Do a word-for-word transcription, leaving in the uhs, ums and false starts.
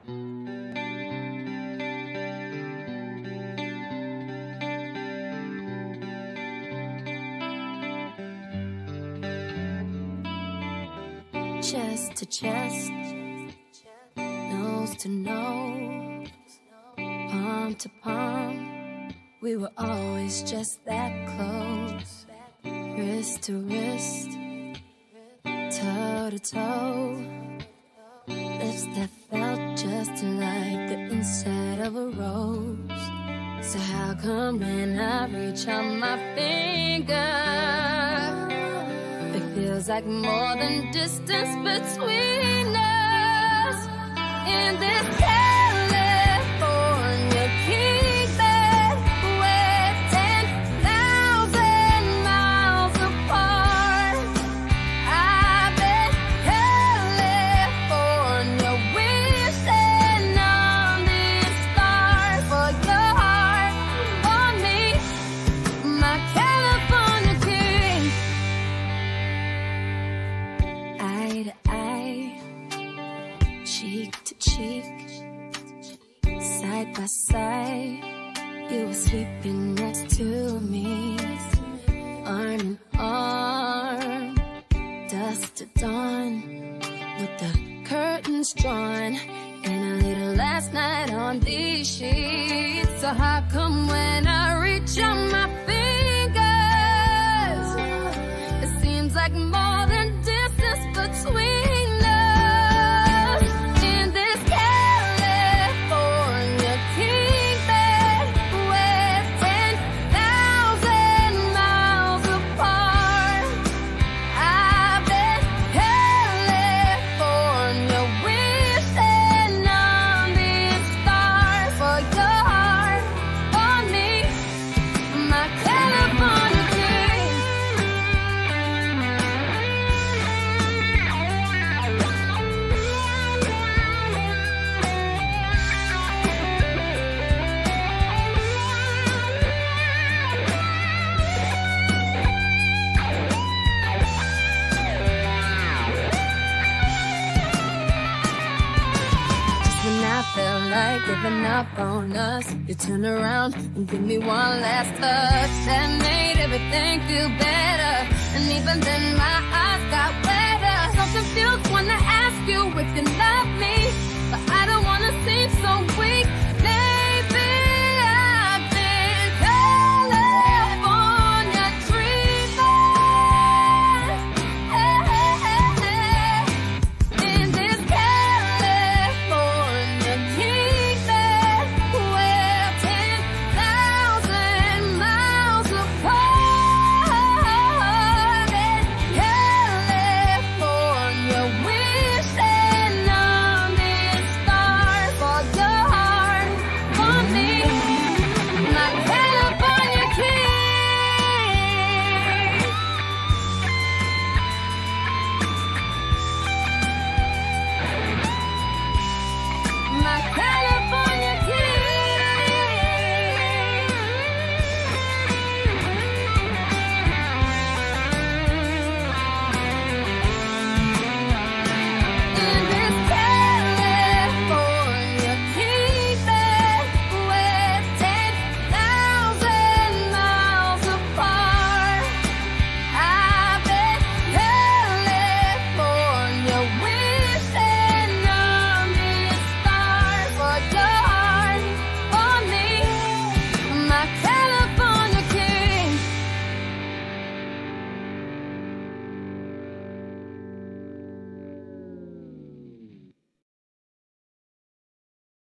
Chest to chest, nose to nose, palm to palm, we were always just that close. Wrist to wrist, toe to toe, lips that felt just like the inside of a rose. So how come when I reach out my finger, it feels like more than distance between us? In this California kingdom, we're ten thousand miles apart. I've been California wishing on these stars for your heart, for me, my California king. Eye to eye, cheek to cheek, side by side, you were sleeping next to me, arm in arm, dusk to dawn, with the curtains drawn, and I lit last night on these sheets. So how come when I reach out my fingers, it seems like more than distance between us? In this California kingdom, we're ten thousand miles apart. I've been California wishing on these stars for your heart, for me, my California king. Just when I felt like giving up on us, you turned around and give me one last touch that made everything feel better. And even then my